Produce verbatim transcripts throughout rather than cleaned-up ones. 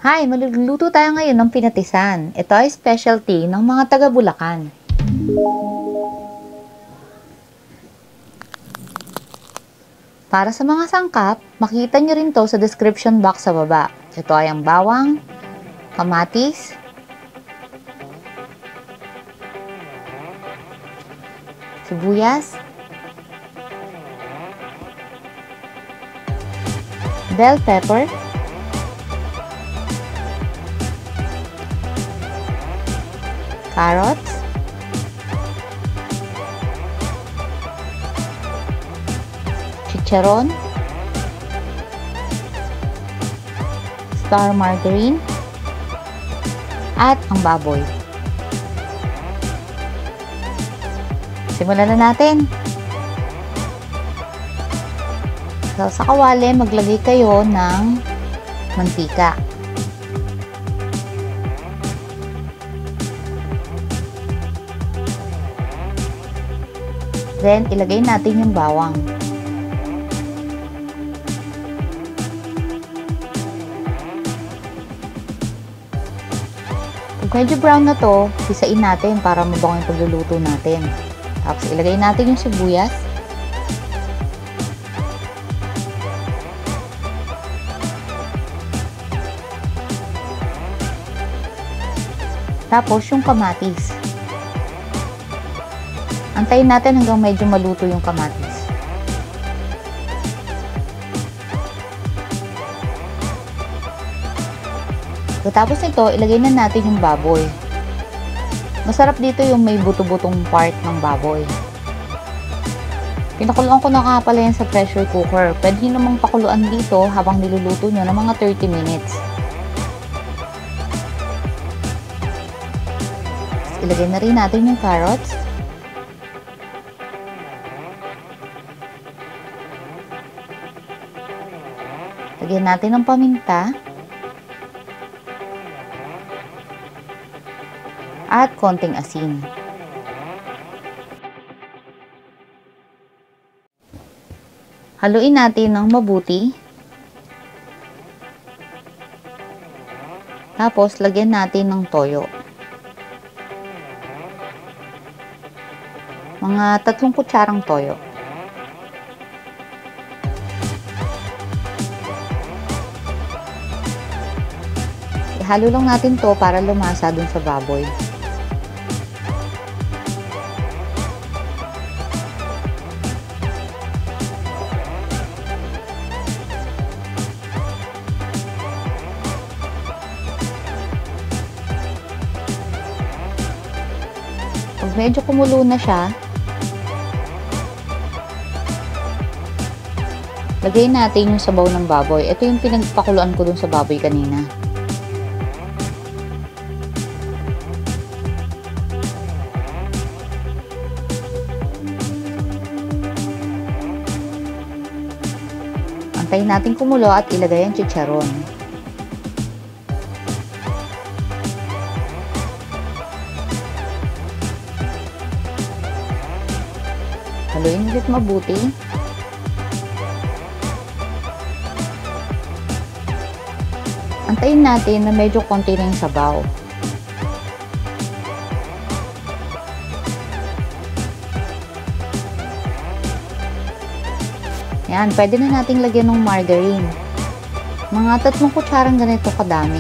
Hi! Magluluto tayo ngayon ng pinatisan. Ito ay specialty ng mga taga Bulacan. Para sa mga sangkap, makita nyo rin to sa description box sa baba. Ito ay ang bawang, kamatis, sibuyas, bell pepper, carrots, chicharon, star margarine, at ang baboy. Simulan na natin. So, sa kawali, maglagay kayo ng mantika. Then, ilagay natin yung bawang. Pag medyo brown na to, pisain natin para mabango yung pagluluto natin. Tapos, ilagay natin yung sibuyas. Tapos, yung kamatis. Antayin natin hanggang medyo maluto yung kamatis. Tapos nito, ilagay na natin yung baboy. Masarap dito yung may buto-butong part ng baboy. Pinakuluan ko na nga pala yan sa pressure cooker. Pwede nyo namang pakuluan dito habang niluluto nyo ng mga thirty minutes. Tapos ilagay na rin natin yung carrots. Lagyan natin ng paminta at konting asin. Haluin natin ng mabuti. Tapos, lagyan natin ng toyo. Mga tatlong kutsarang toyo. Ihalo lang natin to para lumasa dun sa baboy. Pag medyo kumulo na siya, lagay natin yung sabaw ng baboy. Ito yung pinagpakuluan ko dun sa baboy kanina. Antayin natin kumulo at ilagay ang chicharon. Haluin ulit mabuti. Antayin natin na medyo konti na yung sabaw. Yan, pwede na nating lagyan ng margarine. Mga tatlong kutsarang ganito kadami.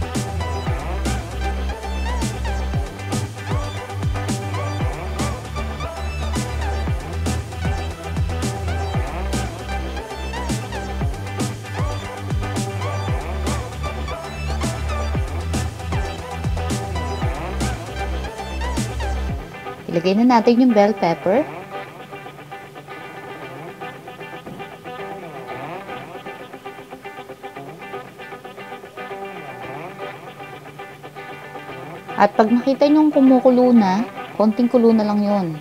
Ilagay na natin yung bell pepper. At pag nakita nyo kumukulo na, konting kulo na lang yun.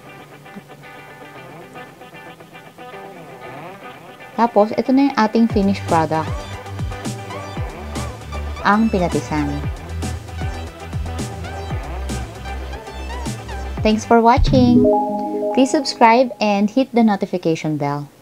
Tapos, ito na yung ating finished product. Ang pinatisan. Thanks for watching! Please subscribe and hit the notification bell.